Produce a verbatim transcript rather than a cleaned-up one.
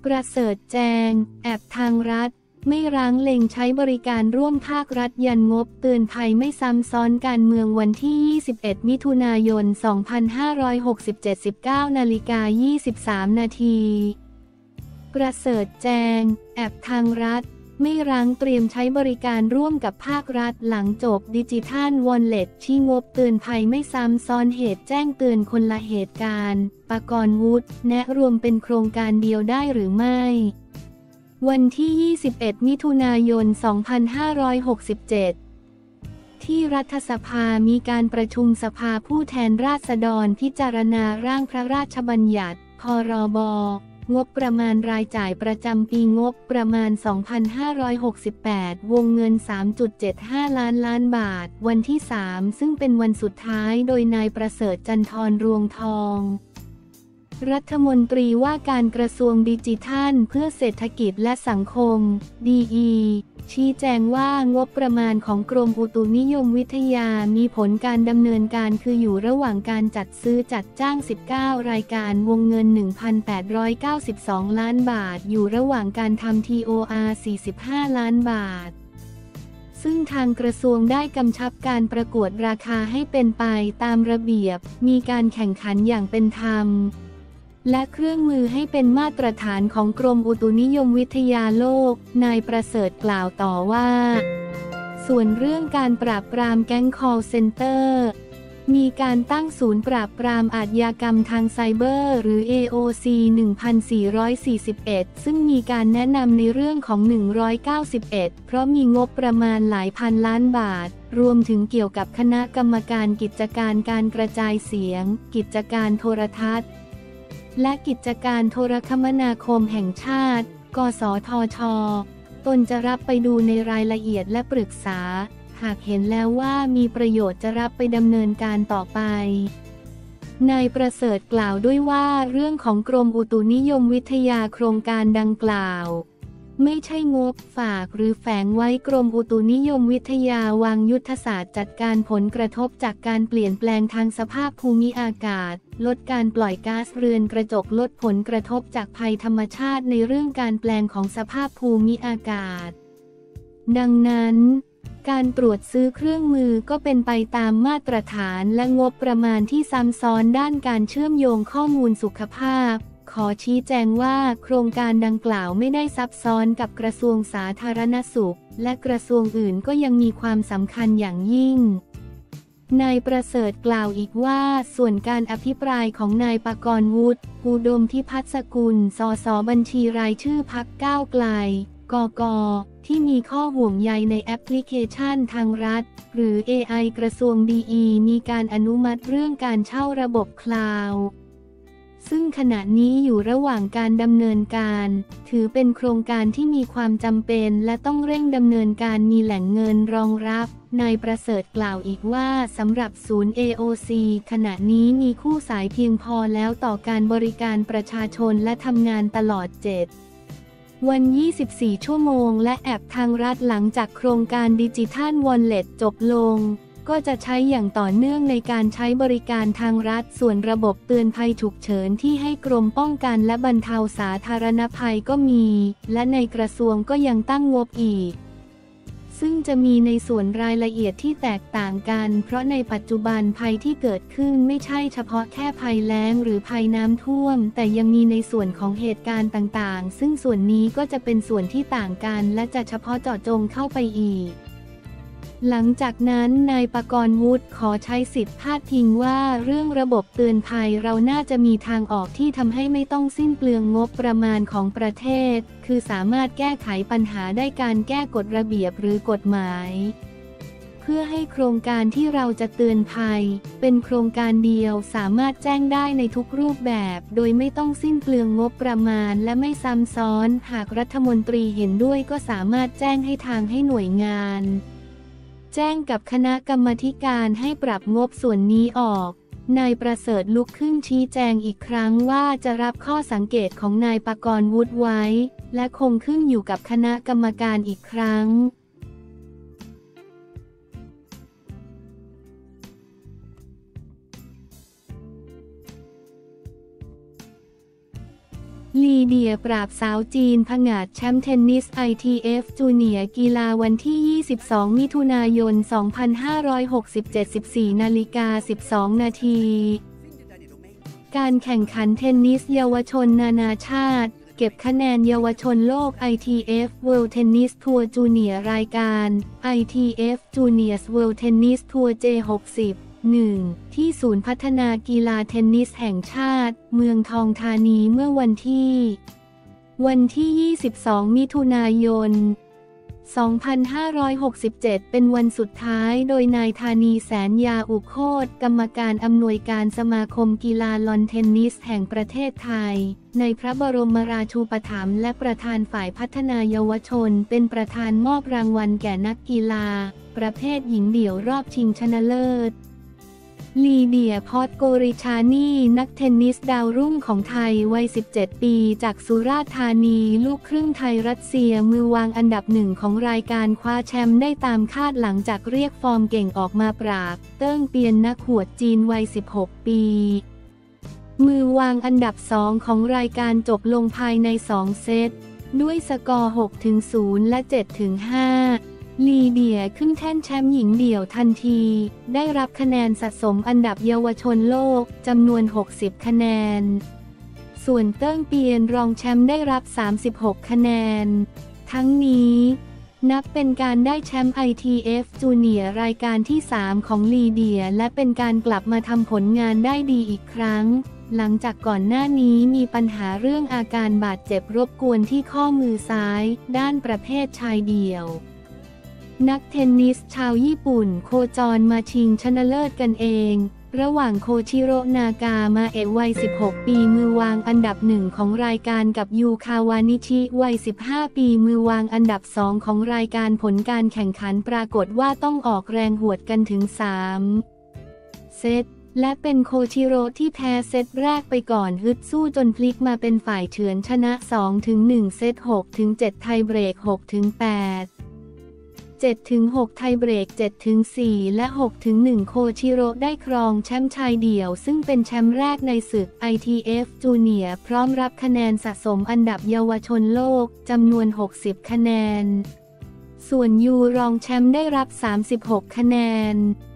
ประเสริฐแจงแอบทางรัฐไม่ร้างเล็งใช้บริการร่วมภาครัฐยันงบเตือนภัยไม่ซ้ำซ้อนการเมืองวันที่ยี่สิบเอ็ดมิถุนายนสองพันห้าร้อยหกสิบเจ็ด สิบเก้านาฬิกายี่สิบสามนาทีประเสริฐแจงแอบทางรัฐไม่ร้างเตรียมใช้บริการร่วมกับภาครัฐหลังจบดิจิทัลวอลเล็ตที่งบเตือนภัยไม่ซ้ำซ้อนเหตุแจ้งเตือนคนละเหตุการณ์ปกรณ์วุฒิแนะรวมเป็นโครงการเดียวได้หรือไม่วันที่ยี่สิบเอ็ดมิถุนายนสองพันห้าร้อยหกสิบเจ็ดที่รัฐสภามีการประชุมสภาผู้แทนราษฎรพิจารณาร่างพระราชบัญญัติพรบงบประมาณรายจ่ายประจำปีงบประมาณ สองพันห้าร้อยหกสิบแปด วงเงิน สามจุดเจ็ดห้า ล้านล้านบาทวันที่ สามซึ่งเป็นวันสุดท้ายโดยนายประเสริฐจันทร์รวงทองรัฐมนตรีว่าการกระทรวงดิจิทัลเพื่อเศรษฐกิจและสังคม ดี อี ชี้แจงว่างบประมาณของกรมอุตุนิยมวิทยามีผลการดำเนินการคืออยู่ระหว่างการจัดซื้อจัดจ้างสิบเก้ารายการวงเงิน หนึ่งพันแปดร้อยเก้าสิบสอง ล้านบาทอยู่ระหว่างการทำ ที โอ อาร์ สี่สิบห้า ล้านบาทซึ่งทางกระทรวงได้กำชับการประกวดราคาให้เป็นไปตามระเบียบมีการแข่งขันอย่างเป็นธรรมและเครื่องมือให้เป็นมาตรฐานของกรมอุตุนิยมวิทยาโลกนายประเสริฐกล่าวต่อว่าส่วนเรื่องการปราบปรามแก๊ง call center มีการตั้งศูนย์ปราบปรามอาชญากรรมทางไซเบอร์หรือ เอ โอ ซี หนึ่งพันสี่ร้อยสี่สิบเอ็ด ซึ่งมีการแนะนำในเรื่องของหนึ่งร้อยเก้าสิบเอ็ดเพราะมีงบประมาณหลายพันล้านบาทรวมถึงเกี่ยวกับคณะกรรมการกิจการการกระจายเสียงกิจการโทรทัศน์และกิจการโทรคมนาคมแห่งชาติกสทช.ตนจะรับไปดูในรายละเอียดและปรึกษาหากเห็นแล้วว่ามีประโยชน์จะรับไปดำเนินการต่อไปนายประเสริฐกล่าวด้วยว่าเรื่องของกรมอุตุนิยมวิทยาโครงการดังกล่าวไม่ใช่งบฝากหรือแฝงไว้กรมอุตุนิยมวิทยาวางยุทธศาสตร์จัดการผลกระทบจากการเปลี่ยนแปลงทางสภาพภูมิอากาศลดการปล่อยก๊าซเรือนกระจกลดผลกระทบจากภัยธรรมชาติในเรื่องการแปลงของสภาพภูมิอากาศดังนั้นการตรวจซื้อเครื่องมือก็เป็นไปตามมาตรฐานและงบประมาณที่ซ้ำซ้อนด้านการเชื่อมโยงข้อมูลสุขภาพขอชี้แจงว่าโครงการดังกล่าวไม่ได้ซับซ้อนกับกระทรวงสาธารณสุขและกระทรวงอื่นก็ยังมีความสำคัญอย่างยิ่งนายประเสริฐกล่าวอีกว่าส่วนการอภิปรายของนายปกรณ์วุฒิอุดมพิพัฒน์สกุลสสบัญชีรายชื่อพรรคก้าวไกลกก.ที่มีข้อห่วงใยในแอปพลิเคชันทางรัฐหรือ เอ ไอ กระทรวงดีอีมีการอนุมัติเรื่องการเช่าระบบคลาวด์ซึ่งขณะนี้อยู่ระหว่างการดำเนินการถือเป็นโครงการที่มีความจำเป็นและต้องเร่งดำเนินการมีแหล่งเงินรองรับนายประเสริฐกล่าวอีกว่าสำหรับศูนย์ เอ โอ ซี ขณะนี้มีคู่สายเพียงพอแล้วต่อการบริการประชาชนและทำงานตลอดเจ็ดวันยี่สิบสี่ชั่วโมงและแอปทางรัฐหลังจากโครงการดิจิทัลวอลเล็ตจบลงก็จะใช้อย่างต่อเนื่องในการใช้บริการทางรัฐส่วนระบบเตือนภัยฉุกเฉินที่ให้กรมป้องกันและบรรเทาสาธารณภัยก็มีและในกระทรวงก็ยังตั้งงบอีกซึ่งจะมีในส่วนรายละเอียดที่แตกต่างกันเพราะในปัจจุบันภัยที่เกิดขึ้นไม่ใช่เฉพาะแค่ภัยแล้งหรือภัยน้ำท่วมแต่ยังมีในส่วนของเหตุการณ์ต่างๆซึ่งส่วนนี้ก็จะเป็นส่วนที่ต่างกันและจะเฉพาะเจาะจงเข้าไปอีกหลังจากนั้นนายปกรณ์วุฒิขอใช้สิทธิพาดพิงว่าเรื่องระบบเตือนภัยเราน่าจะมีทางออกที่ทำให้ไม่ต้องสิ้นเปลืองงบประมาณของประเทศคือสามารถแก้ไขปัญหาได้การแก้กฎระเบียบหรือกฎหมายเพื่อให้โครงการที่เราจะเตือนภัยเป็นโครงการเดียวสามารถแจ้งได้ในทุกรูปแบบโดยไม่ต้องสิ้นเปลืองงบประมาณและไม่ซ้ำซ้อนหากรัฐมนตรีเห็นด้วยก็สามารถแจ้งให้ทางให้หน่วยงานแจ้งกับคณะกรรมาธิการให้ปรับงบส่วนนี้ออกนายประเสริฐลุกขึ้นชี้แจงอีกครั้งว่าจะรับข้อสังเกตของนายปกรณ์วุฒิไว้และคงขึ้นอยู่กับคณะกรรมการอีกครั้งลีเดียปราบสาวจีนผงาดแชมป์เทนนิส ไอ ที เอฟ จูเนียร์กีฬาวันที่ ยี่สิบสอง มิถุนายน สองพันห้าร้อยหกสิบเจ็ด สิบสี่ นาฬิกา สิบสอง นาที การแข่งขันเทนนิสเยาวชนนานาชาติเก็บคะแนนเยาวชนโลก ไอ ที เอฟ World Tennis Tour Junior รายการ ไอ ที เอฟ Juniors World Tennis Tour เจ หกสิบ หนึ่ง ที่ศูนย์พัฒนากีฬาเทนนิสแห่งชาติเมืองทองธานีเมื่อวันที่ วันที่ ยี่สิบสอง มิถุนายน สองพันห้าร้อยหกสิบเจ็ด เป็นวันสุดท้ายโดยนายธานีแสนยาอุโคตรกรรมการอำนวยการสมาคมกีฬาลอนเทนนิสแห่งประเทศไทยในพระบรมราชูปถัมภ์และประธานฝ่ายพัฒนาเยาวชนเป็นประธานมอบรางวัลแก่นักกีฬาประเภทหญิงเดี่ยวรอบชิงชนะเลิศลีเดีย พอตโกริชานีนักเทนนิสดาวรุ่งของไทยวัย สิบเจ็ด ปีจากสุราษฎร์ธานีลูกครึ่งไทยรัสเซียมือวางอันดับหนึ่งของรายการคว้าแชมป์ได้ตามคาดหลังจากเรียกฟอร์มเก่งออกมาปราบเติ้งเปียนนักหวดจีนวัย สิบหก ปีมือวางอันดับสองของรายการจบลงภายในสองเซตด้วยสกอร์ หกถึงศูนย์ และ เจ็ดถึงห้าลีเดียขึ้นแท่นแชมป์หญิงเดี่ยวทันทีได้รับคะแนนสะสมอันดับเยาวชนโลกจำนวนหกสิบคะแนนส่วนเติ้งเปียนรองแชมป์ได้รับสามสิบหกคะแนนทั้งนี้นับเป็นการได้แชมป์ ไอ ที เอฟ จูเนียร์รายการที่สามของลีเดียและเป็นการกลับมาทำผลงานได้ดีอีกครั้งหลังจากก่อนหน้านี้มีปัญหาเรื่องอาการบาดเจ็บรบกวนที่ข้อมือซ้ายด้านประเภทชายเดี่ยวนักเทนนิสชาวญี่ปุ่นโคจรมาชิงชนะเลิศกันเองระหว่างโคชิโรนากามาเอะวัย สิบหก ปีมือวางอันดับหนึ่งของรายการกับยูคาวานิชิวัย สิบห้า ปีมือวางอันดับสองของรายการผลการแข่งขันปรากฏว่าต้องออกแรงหวดกันถึงสามเซตและเป็นโคชิโร่ที่แพ้เซตแรกไปก่อนฮึดสู้จนพลิกมาเป็นฝ่ายเฉือนชนะ สองถึงหนึ่ง เซต หกถึงเจ็ด ไทยเบรก หกถึงแปดเจ็ดถึงหก ไทยเบรก เจ็ดถึงสี่ และ หกถึงหนึ่ง โคชิโร่ได้ครองแชมป์ชายเดี่ยวซึ่งเป็นแชมป์แรกในศึก ไอ ที เอฟ จูเนียร์พร้อมรับคะแนนสะสมอันดับเยาวชนโลกจำนวน หกสิบ คะแนนส่วนยูรองแชมป์ได้รับ สามสิบหก คะแนน